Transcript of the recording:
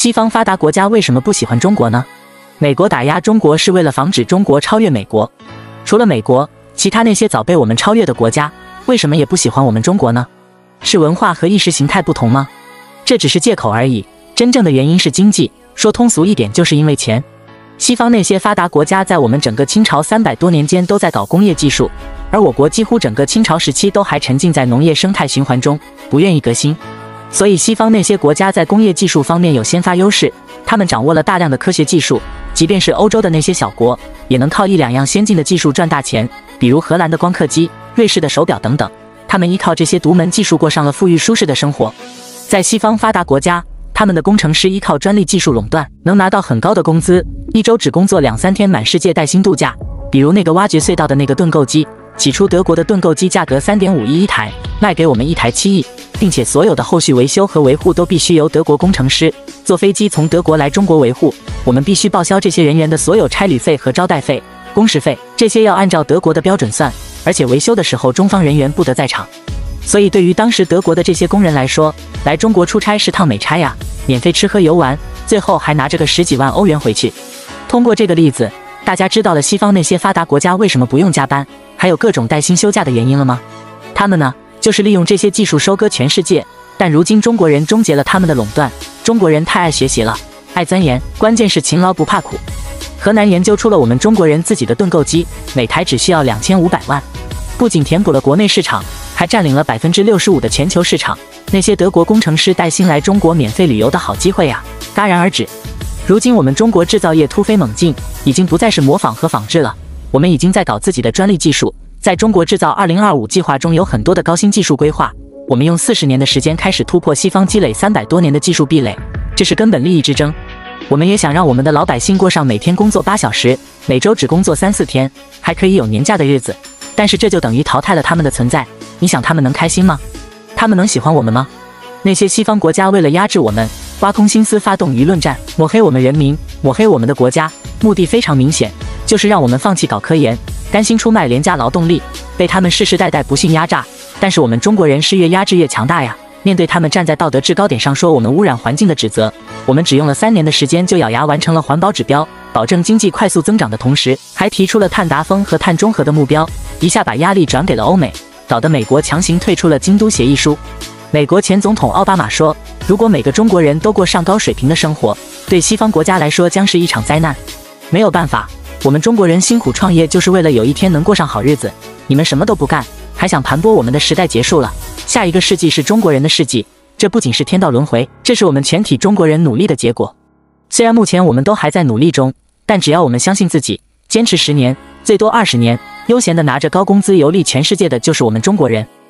西方发达国家为什么不喜欢中国呢？美国打压中国是为了防止中国超越美国。除了美国，其他那些早被我们超越的国家，为什么也不喜欢我们中国呢？是文化和意识形态不同吗？这只是借口而已，真正的原因是经济，说通俗一点就是因为钱。西方那些发达国家在我们整个清朝300多年间都在搞工业技术，而我国几乎整个清朝时期都还沉浸在农业生态循环中，不愿意革新。所以西方那些国家在工业技术方面有先发优势，他们掌握了大量的科学技术，即便是欧洲的那些小国，也能靠1、2样先进的技术赚大钱，比如荷兰的光刻机、瑞士的手表等等。他们依靠这些独门技术过上了富裕舒适的生活。在西方发达国家，他们的工程师依靠专利技术垄断，能拿到很高的工资，一周只工作2、3天，满世界带薪度假。比如那个挖掘隧道的那个盾构机，起初德国的盾构机价格3.5亿一台，卖给我们一台7亿，并且所有的后续维修和维护都必须由德国工程师坐飞机从德国来中国维护，我们必须报销这些人员的所有差旅费和招待费、工时费，这些要按照德国的标准算，而且维修的时候中方人员不得在场。所以对于当时德国的这些工人来说，来中国出差是趟美差呀，免费吃喝游玩，最后还拿着个10几万欧元回去。通过这个例子，大家知道了西方那些发达国家为什么不用加班，还有各种带薪休假的原因了吗？他们呢，就是利用这些技术收割全世界，但如今中国人终结了他们的垄断。中国人太爱学习了，爱钻研，关键是勤劳不怕苦。河南研究出了我们中国人自己的盾构机，每台只需要2500万，不仅填补了国内市场，还占领了65%的全球市场。那些德国工程师带薪来中国免费旅游的好机会呀，戛然而止。如今我们中国制造业突飞猛进，已经不再是模仿和仿制了，我们已经在搞自己的专利技术。在中国制造2025计划中有很多的高新技术规划，我们用40年的时间开始突破西方积累300多年的技术壁垒，这是根本利益之争。我们也想让我们的老百姓过上每天工作8小时，每周只工作3、4天，还可以有年假的日子，但是这就等于淘汰了他们的存在。你想他们能开心吗？他们能喜欢我们吗？那些西方国家为了压制我们，挖空心思发动舆论战，抹黑我们人民，抹黑我们的国家，目的非常明显，就是让我们放弃搞科研，甘心出卖廉价劳动力，被他们世世代代不幸压榨。但是我们中国人是越压制越强大呀，面对他们站在道德制高点上说我们污染环境的指责，我们只用了3年的时间就咬牙完成了环保指标，保证经济快速增长的同时，还提出了碳达峰和碳中和的目标，一下把压力转给了欧美，搞得美国强行退出了京都协议书。美国前总统奥巴马说，如果每个中国人都过上高水平的生活，对西方国家来说将是一场灾难。没有办法，我们中国人辛苦创业就是为了有一天能过上好日子，你们什么都不干，还想盘剥我们的时代结束了，下一个世纪是中国人的世纪，这不仅是天道轮回，这是我们全体中国人努力的结果。虽然目前我们都还在努力中，但只要我们相信自己，坚持10年，最多20年，悠闲地拿着高工资游历全世界的就是我们中国人。